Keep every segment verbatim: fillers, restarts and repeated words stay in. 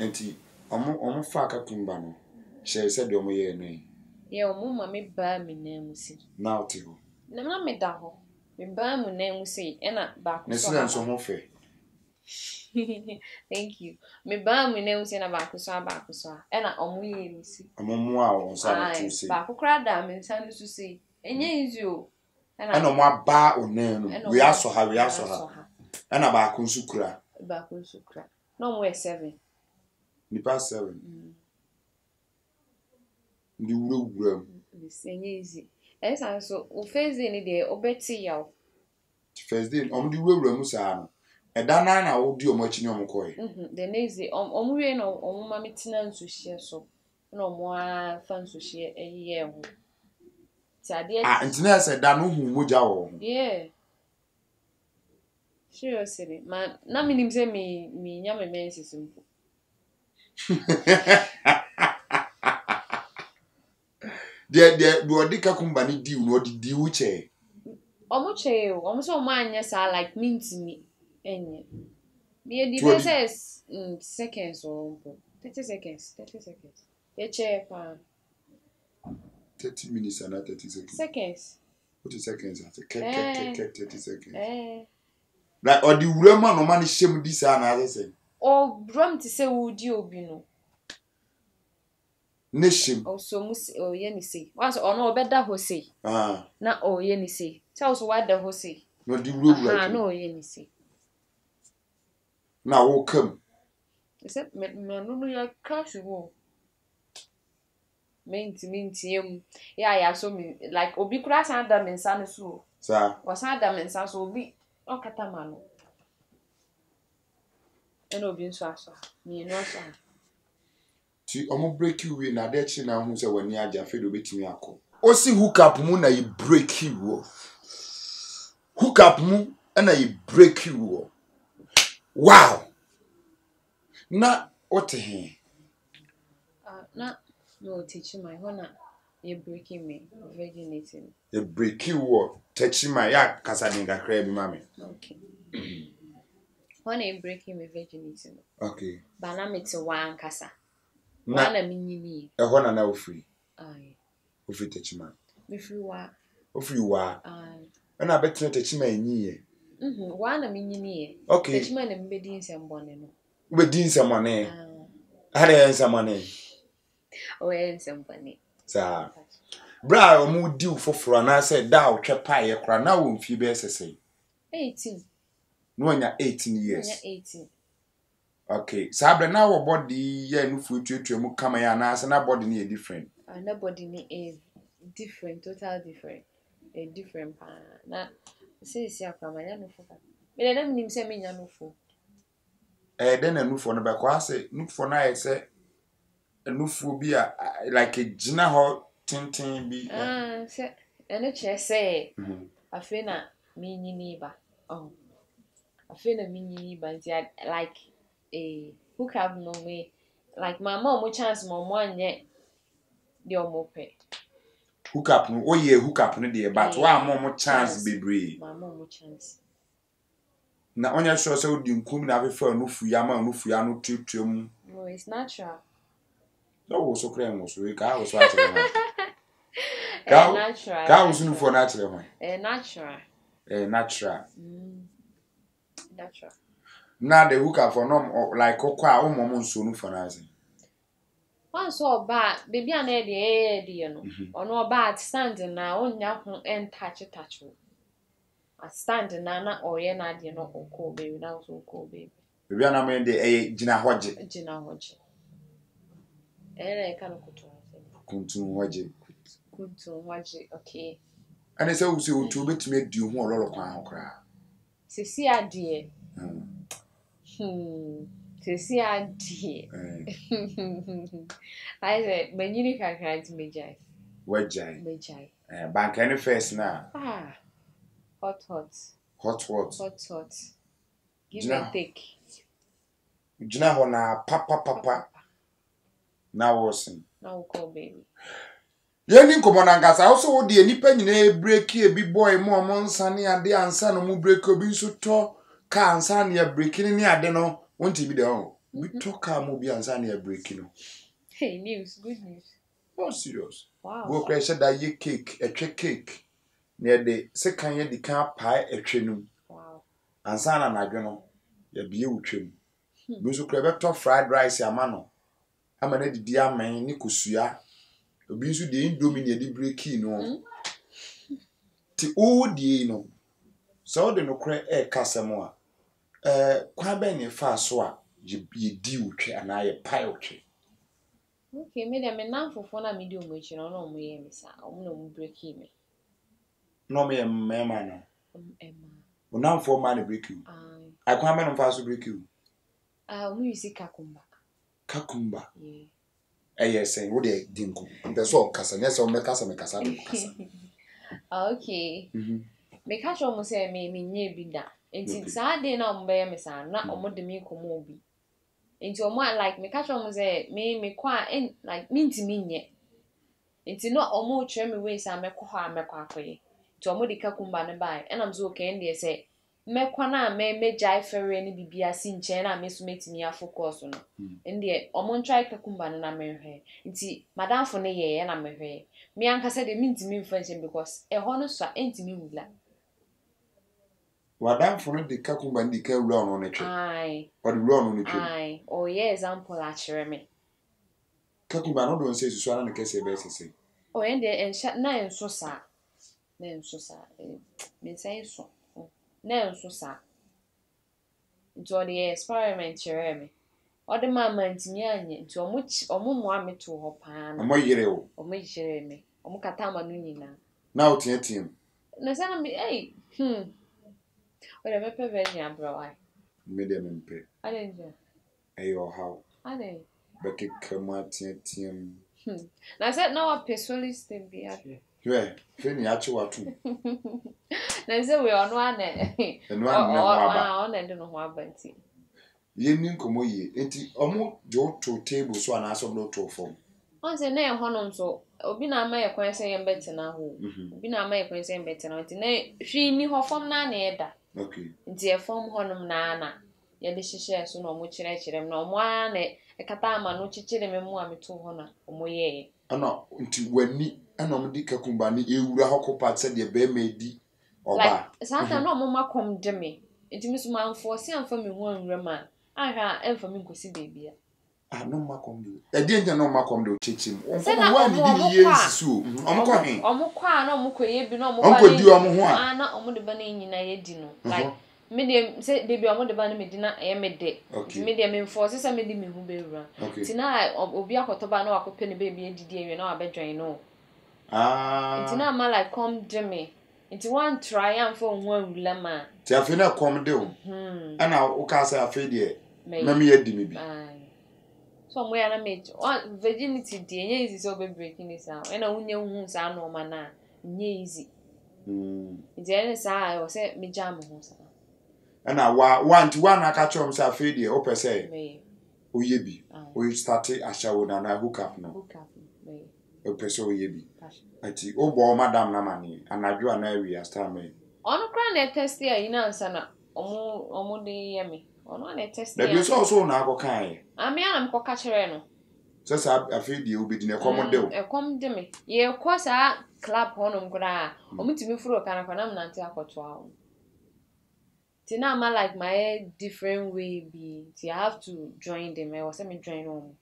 enti omo omo fa kakumba no she said omo ye no ye omo ma me ba me na mu si now ti ho na na me da ho me ba mu na mu si e na ba ko so ha so ho fe thank you me ba mu na mu si na ba ko so ba ko so e na omo ye mu si omo mu a won sa na tu si ba ko kra da me nsa no su si enye easy o e na omo aba onan no we aso ha we aso ha e na ba ko nsu kura ba ko nsu kura no mo seven nipa seven ndi wuro wuro enye easy e san so o phase ni de obeti ya o first day omo di wuro wuro mu sa no e da na na wo di omo achi ni omo koy mhm the next day omo we no omo ma metina nsu hie so na omo a fa nsu hie eyiye ho ti ade ah ntina se da no hu moja wo yeah seriously man na minim se me me nya me mense simple de de do odi kakumba ni di no odi di uche omo che o omo so omo anya sa like mint me enye me di verses in seconds or thirty seconds thirty seconds e che pa thirty minutes and thirty seconds seconds what is seconds at thirty seconds eh like odi wura ma no ma ni shem di sa na say o brom ti se wudi obi no nation o so mu o ye ni say once ono obeda ho say ah na o ye ni say tell so why da ho say no di wura wura ah no o ye ni say na wo kam except me no no ya cash wo minti minti em ya ya so me like obi kura san da me nsa no so sa o san da me nsa so obi o kata ma no eno obi nso aso me no aso ti omo break you we na de chi na hu se wani aja fe do betimi akọ o si hook up mu na you break you wo hook up mu na you break you wo wow na what he ah na no teach my hona you breaking me virginity you break you wo teach my ya kasa dinga kra bi mame okay hona you breaking me virginity okay bana me te wan kasa na na minyini e hona na ofri ai ofri teach my me free wa ofri wa ai na betre teach my enyiye mhm wa na minyini okay teach my na mbedi nsembone no we din samane ah ha de samane o e nsembone sa bra o mu di foforo na say da o twe pa ye kra na wo mfi be sese eighteen no nya eighteen years nya eighteen okay sabre na wo body ye nufu tuetu mu kama ya na asa na body ni different ah na body ni is different total different a different pa na say si akama ya no fo ka me le na minim se me nya no fo eh den na nufu no be kwa say nufu na ye say nufu bi a like a gina ho tintin bi ah se ene che say mhm afi na me nyini ba oh afi na me nyini ba nti like a hook up no me like mama mo chance mo mo anye de omo pe hook up no o ye hook up no de but wa mo mo chance bebre mama mo chance na onya sure say odi nkum na afa nufu ya ma nufu ya no tutuem no it's natural no wo so kra mo so we ka wo so atire ho eh natural ka wo so nufu na atire ho eh natural eh natural mm natural na the hook up for no like kokwa o mo mo nso nufu na azi once oba baby an e de e de no ono oba at stand na onya ho en touch touch a stand na na oye na de no okọ baby na so okọ baby baby an am de e gina hoje gina hoje ere ka no kuto kuntu hoje kuntu hoje okay ana se wo se o tu betime adi ho ololo kwa hokra sisi ade hmm sisi ade I said menyini kakra nti mejai wajai mejai eh bank any first na ah hot hot hot hot hot hot give Gina. and take gina ho na papa papa na wo sin na wo call baby yeni nkomo na ngasa wo so wo de nipa nyina e break e bi boy mo mo nsane ade ansa no mu break obi nso to ka ansa ne ya break ni ade no wonti bi de ho We talk car mo bi ansa na break no. Hey, news, good news. Oh serious. Wow. Go crash that ye cake, a trick cake. Near the second year the car pie a trinum. Wow. Ansa na na dwono. Ya bie utwem. We so crave top fried rice ya mano. Ama na didi amen ni kosua. Obi nso de indomie na di break no. Ti o die no. So de no kra e kasemo a. Eh kwa ben ye fa so a ye di utwe ana ye pie utwe. Okay, me dem na fofo na me di omo echi no no mo ye me sa. Omo na mo break me. No me me man no. Um Emma. Unamfo man na break you. Ah. Akwa men no fa so break you. Ah, omo use kakumba. Kakumba. Yeah. Eh yes, eh wo de dinko. Mpe so kasa, nyese o me kasa me kasa de kasa. Okay. Mhm. Me ka cho mo say me me nye bi da. Enti saa de na omo be me sa na omo de me komo obi. Enti omo like me ka cho mo say me me kwa en like me ntimi nye. Enti no omo try me we say me kɔ ha me kɔ akoye. Enti omo de kakumba ne bai. And am so okay ndie say me kwa na me me jai ferre ne bibia si nchen na me so metimi ya focus no. Ndie omo try kakumba ne na me hwe. Enti madam fo ne ye na me hwe. Me anka say de me ntimi mfa because e ho no so a ntimi wula. Wadam for no de kakumba ndi ka wura no ne twe. Ai. Or the wura no ne twe. Ai. Oh yeah, example a chere me. Kakumba no don say susu ana ne kese be sese. Oh and en na enso sa. Na enso sa. Me say so. Na enso sa. Nto the experiment chere me. Ode mama ntimi anye. Nto omo omo mo ameto ho pa na. Omo yire o. Omo chere me. Omo kata ma no nyina. Na o tie tie. Na sana me hey. Hmm. Ode me pe version abro ai. Me de me mpe. Ade nje. Ayo how. Ade. Beke kama tie tie. Hmm. Na say na wa personalist be ade. Hwe, fe ni achi watu. Na say we ono ane. Enu anu na ho aba. Ah, ono ende no ho aba nti. Ye ni nkomo ye. Enti omo jo to table so ana so no to form. On say na e honom so obi na ama ye kwan say ye mbete na ho. Obi na ama ye kwan say mbete na nti na hwi ni ho form na na e da. Okay. Nti e form honom na na. Ye de hihye so na omo kire kire na omo ana e kata ama no kikire me mu ameto ho na omo ye. Ana nti wani ana omo di kakumba ni ewura hokopa se de be ma di oba. Like sata na omo makom de me. Nti mi so ma enforce amfa me hu anwura ma. Ahwa emfa me nkosi bebia. Ah no makom do. E de nja no makom do chichim. Se Onko wa ni di ye nsisu. Omo ko hen. Omo kwa na omo koye bi na omo ba. Onko di omo ho a. Ah na omo de ba na nyina ye di no. Like me de se de bi omo de ba na me di na ye me de. Me de me enforce se me di me hu bewura. Ti na obi akoto ba na wakope ne baby edidi ewe na abedwan no. Ah. Ti na ma like come de me. Nti one try am for hu anwula ma. Ti afi na come de o. Hmm. Ana o ka say afi de. Na me ye di me bi. Ai. So mo ya na me virginity di enye easy so be breaking this out. Ena unye hu sa no ma na nye easy. Hmm. Nti ene sa o say me jam hu sa. Ana wa wa nti wa na ka chom say afi de o pese. Me. O ye bi. O start ashawo na na hook up no. Hook up. Me. O pese o ye bi. Ati o bo madam na mani anadwo na wi asta me. Ono kra na test ya ina ansa na omo omo de ye me. Ono na test ya. Da bi so so na akokan. Ami ana mko ka kire no. So sa afi de obedi na kom de o. E kom de me. Ye ko sa club hono mkura. Omo timi furo kana kana m nante akoto awo. Ti na ma like my different way be. Ti I have to join them. I was say me join them.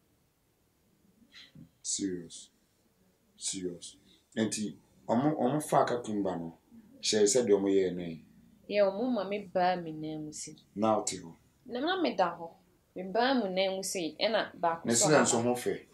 Serious. Serious. Enti omo omo fa ka tumba no. She said omo ye na. Ye omo ma me ba mi na musi. Na oti ho. Na na me da ho. Me ba mu na musi e na ba ko so. Na so ho fe.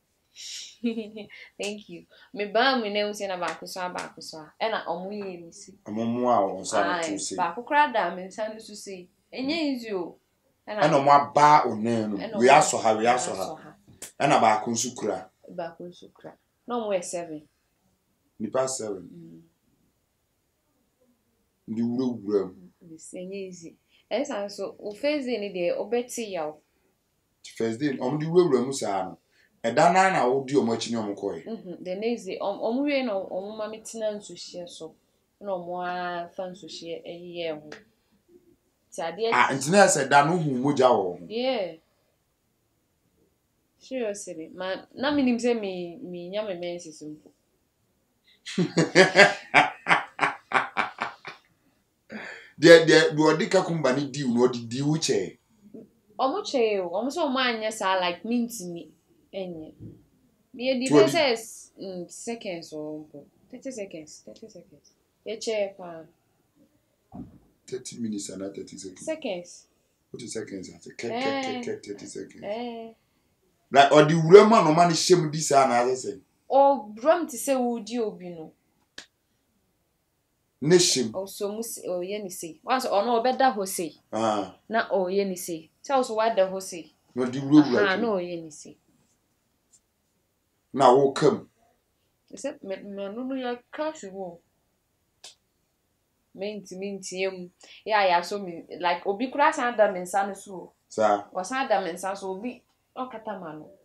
Thank you. Me ba mu na musi na ba ko so ba ko so. E na omo ye musi. Omo mu a o sa to say. Ba ko kra da me san so say. Enye easy o. E na omo aba o na no. We aso ha we aso ha. E na ba ko nsu kura. Ba ko nsu kura. No more seven. Ni pass seven. Ndi wuro wuro. This enye easy. Esa so o first day ni de obeti ya o. First day om di wuro wuro mu sa no. E da na na wo di omo achi ni omo koy. Mhm. The next day om omo we no omo ma metina nso hie so. Na omo a fa nso hie eyiye ho. Ti ade Ah, engineer said da no hu moja wo. Yeah. Seriously, man. Na minim say me me nya me menses mpo. There there do odi kakumba ni di no odi di uche. Omo che o, omo so man nya sa like mint me enye. Me di be says seconds or thirty seconds, thirty seconds. E che pa thirty minutes and thirty seconds. Seconds. What is seconds? Eh. thirty seconds. Eh. Like or the urema no man shame this and as say. O brom ti say wo di obi no. Ne shame. O so mu o ye ni say. Once ono obeda ho say. Ah. Na o ye ni say. Tell us what the ho say. No the rule Ah no ye ni say. Now wo come. Except me no no ya cash wo. Minti minti em. Yeah yeah so me like obi kura san da mensa no so. Sir. Was san da mensa so obi o kata ma no.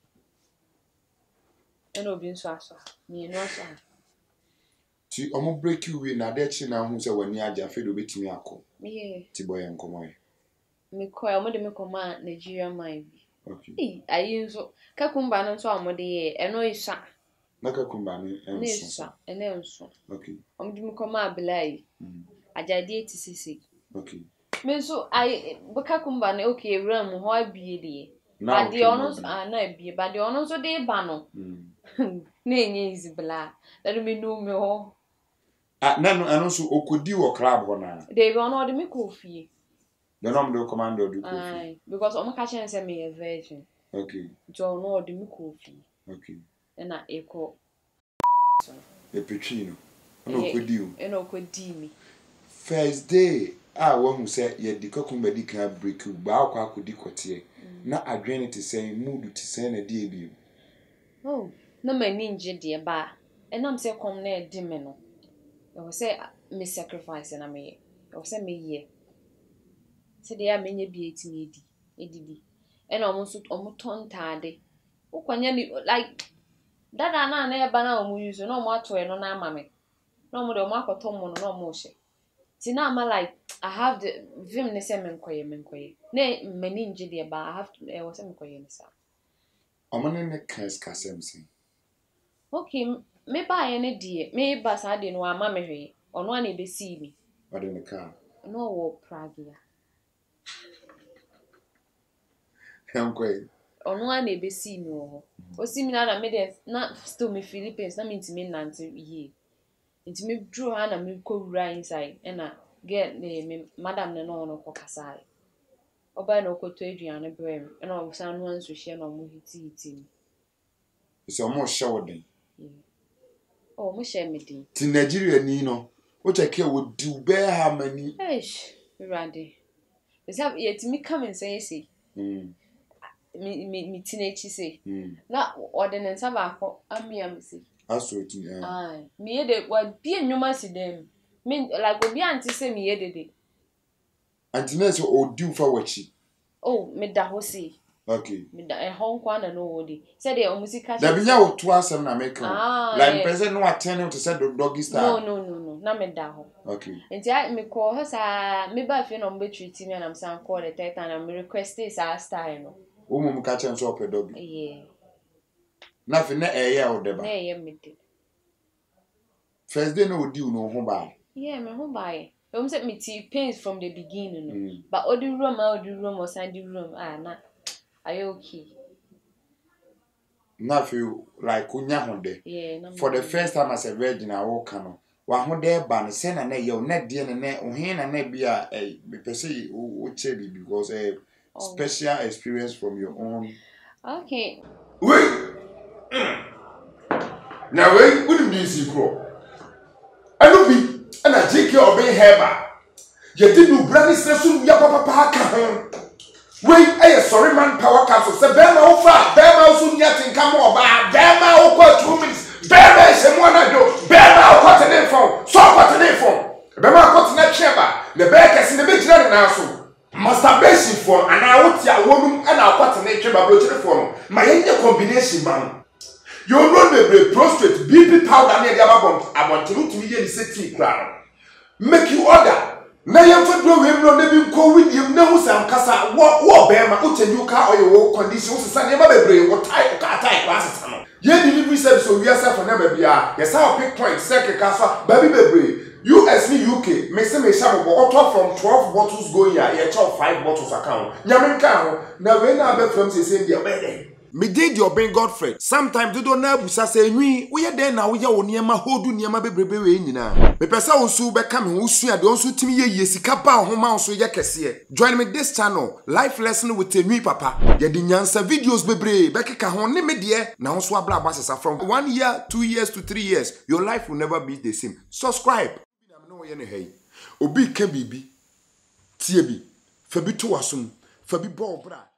Eno obi nso aso. Ni no aso. Ti omo break you we na de chi na hu se wani aja fe do betimi akọ. Me Ti boy enkomo ye. me koy omo de me koma Nigeria man bi. Okay. Eh ayi nso kakumba no nso omo de ye eno isa. Na kakumba ni Ne enso. isa, ene nso. Okay. Omo de me koma abelai. Mm. Ajadi eighty six. Okay. Me nso ayi kakumba no okay ram ho abie de. Now But the honors ah na abie, but the honors so de ba no. Mm. Na enye izibla. That me know me ho. Ah na no anu so okodi wo club ho na. They be ono de me kofie. The nom do commando do kofi. Aye, because omo ka chen say me a virgin. Okay. Jo no de me kofie. Okay. Na eko E petwi no. Ono okodi o. e no kodi mi. First day ah wo hu say ye di kakumba di kan break you ba akwa akodi kote. Na adwene te say mood te say na die bi. Oh, na mani nje de ba. Enam say kom na e di me no. E wo say me sacrifice na me. E wo say me ye. Se de ya menye bi etimi edi. Edidi. E na omo so omo tontade. Ukwanya ni like dada na na e ba na omo use no omo ato e no na ama me. No omo de omo akoto mo no no omo hye. Ti na ama like I have the vim ne say menkoye menkoye. Na mani nje de ba I have to e wo say menkoye ni sa. Omane ne kans kasem sin. Okay, me ba ye ne die. Me ba sa de no ama me hwe. Ono na be si mi. What in the car? No wo Prague. Enkoy. Ono na be si mi wo. O si mi na na me de na still me Philippines na me ntimi nante ye. Ntimi draw ha na me ko wura inside e na get me madam ne no no ko kasai. Oba na okoto aduane brem e na o san no anso hye na mo hiti hiti. So mo show den. Oh, mo share me din. Ti Nigeria ni no. O check e wo di be ha mani. Eish, Rande. Bisa yet me come and say say. Mm. Me me me teenage say. Mm. Na ordinance ba ko ami am say. Aso ti eh. Ah, me ye de wa bi enwuma si dem. Me like obi anti say me ye de de. Antina so o di fa wachi. Oh, me da ho say. Okay. Me da e hon kwa na no wodi. Say de o musika. Da binya wo to asem na make. Ah, like yeah. person no attend to say the doggy style. No, no, no, no. Na me da ho. Okay. Enti I me call her sa me ba fe no mbe treat me and am san call the third time me request is our style no. O mum ka chen so pe doggy. Yeah. Na fi na e ya o deba. Na ye me de. First day no di no ho ba. Yeah, me ho buy. Um say me tea pains from the beginning no. Mm. But all the room, all the room or sandy room, ah na. Are you okay? Na fi like unya ho de. Yeah, no. For the first time as a virgin I walk no. Wa ho de ba no say na na ye o na de na na o hin na na bia eh be person o chebi because eh Oh. special experience from your own. Okay. Wait. Now wait, what do you see crow? I don't be and I take care of being herba. You didn't brand session ya papa ka. Wait, I sorry man power castle. Say Bema ofa, Bema also nyati come over. Bema o kwa two minutes. Bema is one I do. Bema o kwa tene phone. So kwa tene phone. Bema kwa tene chamber. The back is in the big na na so. Masturbation for and I want ya woman and I kwa tene chamber bro telephone. My any combination man. You run the prostrate B P powder near the other bomb. I want to look to me and say tea crown. Make you order. na yam fa do we bro na bi nko widim na hu sam kasa wo wo be ma utenyu ka oye wo condition wo sesa ne ba bebre wo tai ka tai kwa sesa no ye delivery service o wiasa for na ba bia ye sa pick point sek ka so ba bi bebre U S ni U K me se me sha bo auto from twelve bottles go here ye chop five bottles account nyame nka ho na we na be from se se dia be dey me did your ben Godfrey sometimes do na busa say nwi wo ye den na wo ye wo niema hodu niema bebrebe we nyina me pesa wo su be ka me wo su ade wo su timi ye ye sika pa ho ma wo so ye kese join me this channel life lesson with nwi papa ye di nyansa videos bebre be keka ho ne me de na wo so abla abasesa from one year two years to three years your life will never be the same subscribe na me no ye ne hey obi ka bibi tie bi fa bi to wasom fa bi bo bra